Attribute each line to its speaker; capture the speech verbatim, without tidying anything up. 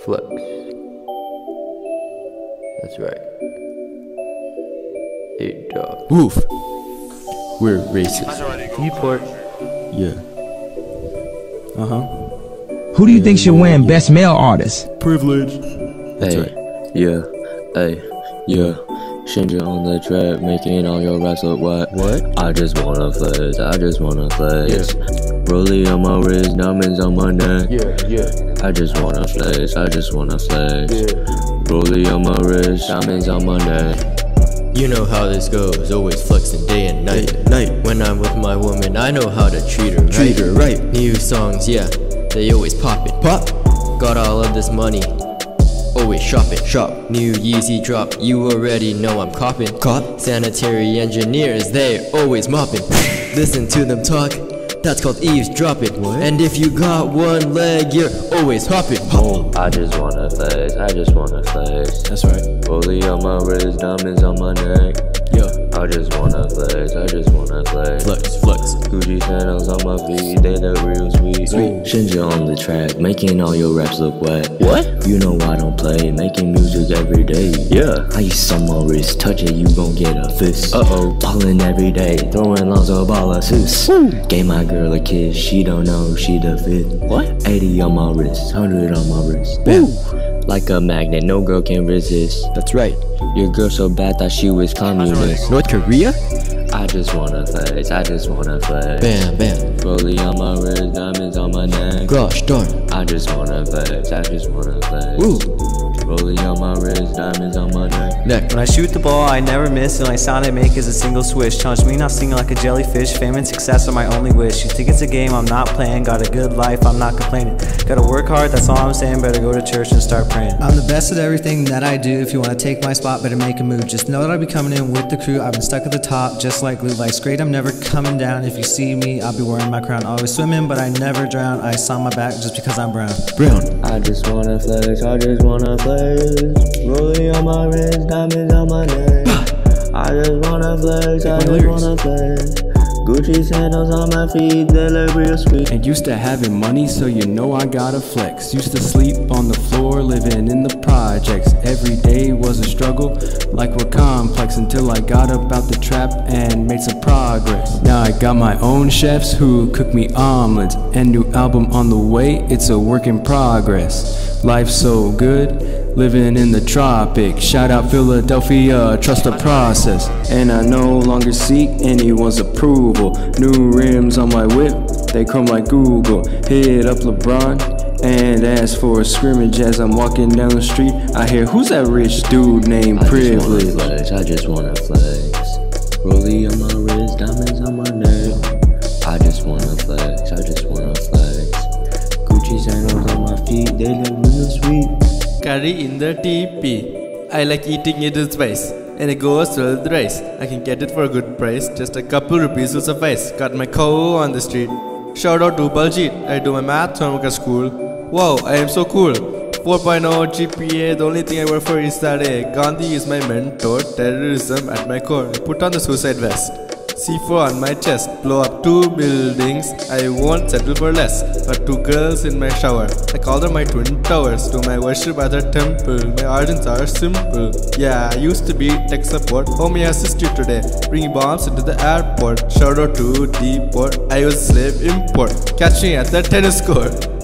Speaker 1: Flex. That's right. Hey dog.
Speaker 2: Woof. We're racist.
Speaker 1: Newport.
Speaker 2: Yeah. Uh huh.
Speaker 3: Who do you think should win Best Male Artist?
Speaker 2: Privilege. That's
Speaker 4: Hey,
Speaker 2: right.
Speaker 4: yeah, hey, yeah. Shinja on the track, making all your raps look whack.
Speaker 2: What?
Speaker 4: I just wanna flex, I just wanna flex.
Speaker 2: Yeah.
Speaker 4: Rollie on my wrist, diamonds on my neck.
Speaker 2: Yeah, yeah.
Speaker 4: I just wanna flex, I just wanna flex.
Speaker 2: Yeah.
Speaker 4: Rollie on my wrist, diamonds on my neck.
Speaker 1: You know how this goes, always flexing day and night.
Speaker 2: Day and night.
Speaker 1: When I'm with my woman, I know how to treat her right.
Speaker 2: Treat her right.
Speaker 1: New songs, yeah, they always poppin'.
Speaker 2: Pop.
Speaker 1: Got all of this money, always shopping.
Speaker 2: Shop.
Speaker 1: New Yeezy drop, you already know I'm coppin'.
Speaker 2: Cop.
Speaker 1: Sanitary engineers, they always moppin'. Listen to them talk, that's called eavesdroppin'.
Speaker 2: What?
Speaker 1: And if you got one leg, you're always hoppin'.
Speaker 2: Home.
Speaker 4: I just wanna flex, I just wanna flex.
Speaker 2: That's right.
Speaker 4: Rollie on my wrist, diamonds on my neck.
Speaker 2: Yeah.
Speaker 4: I just wanna flex, I just wanna flex.
Speaker 2: Flex, flex.
Speaker 4: Gucci sandals on my feet, they look real sweet.
Speaker 2: Sweet.
Speaker 4: Shinja on the track, making all your raps look wet.
Speaker 2: What?
Speaker 4: You know I don't play, making music every day. Yeah. Ice on my wrist, touch it, you gon' get a fist. Uh-oh. Ballin' every day, throwing lots of ball assists. Woo. Gave my girl a kiss, she don't know she the fit.
Speaker 2: What?
Speaker 4: eighty on my wrist, one hundred on my wrist.
Speaker 2: Bam.
Speaker 4: Like a magnet, no girl can resist.
Speaker 2: That's right.
Speaker 4: Your girl so bad that she was communist.
Speaker 2: North Korea?
Speaker 4: I just wanna flex, I just wanna flex.
Speaker 1: Bam, bam,
Speaker 4: Rollie on my wrist, diamonds on my neck.
Speaker 1: gosh darn.
Speaker 4: I just wanna flex, I just wanna flex.
Speaker 2: Woo.
Speaker 4: Rollie on my wrist, diamonds on my neck.
Speaker 1: Neck.
Speaker 5: When I shoot the ball, I never miss. The only sound I make is a single swish. Challenge me not singing like a jellyfish. Fame and success are my only wish. You think it's a game, I'm not playing. Got a good life, I'm not complaining. Gotta work hard, that's all I'm saying. Better go to church and start praying.
Speaker 6: I'm the best at everything that I do. If you wanna take my spot, better make a move. Just know that I'll be coming in with the crew. I've been stuck at the top, just like glue. Life's great, I'm never coming down. If you see me, I'll be wearing my crown. Always swimming, but I never drown. Ice on my back just because I'm brown.
Speaker 2: Brown.
Speaker 4: I just wanna flex, I just wanna flex. Rollie on my wrist, diamonds on my neck. I just wanna flex, I
Speaker 2: my
Speaker 4: just
Speaker 2: lyrics.
Speaker 4: wanna flex. Gucci sandals on my feet, they look real sweet.
Speaker 7: And used to having money, so you know I gotta flex. Used to sleep on the floor, living in the projects. Every day was a struggle, like we're complex. Until I got up out the trap and made some progress. Now I got my own chefs who cook me omelets. And new album on the way, it's a work in progress. Life's so good, living in the tropics. Shout out Philadelphia, trust the process. And I no longer seek anyone's approval. New rims on my whip, they chrome like Google. Hit up LeBron and ask for a scrimmage. As I'm walking down the street, I hear, who's that rich dude named
Speaker 4: I
Speaker 7: Privilege?
Speaker 4: just wanna flex, I just wanna flex. Rollie on my wrist, diamonds on my neck. I just wanna flex, I just wanna flex. Gucci sandals on my feet, they look real sweet.
Speaker 8: Curry in the teepee. I like eating it in spice, and it goes well with rice. I can get it for a good price, just a couple rupees will suffice. Got my cow on the street. Shout out to Baljeet, I do my math homework at school. Wow, I am so cool. four point oh G P A, the only thing I work for is that A. Gandhi is my mentor, terrorism at my core. I put on the suicide vest. C four on my chest, blow up two buildings, I won't settle for less. Got two girls in my shower, I call them my twin towers. Do my worship at the temple, my origins are simple. Yeah, I used to be tech support, homie I assist you today. Bringing bombs into the airport, shout out to Deport. I was slave import, catch me at the tennis court.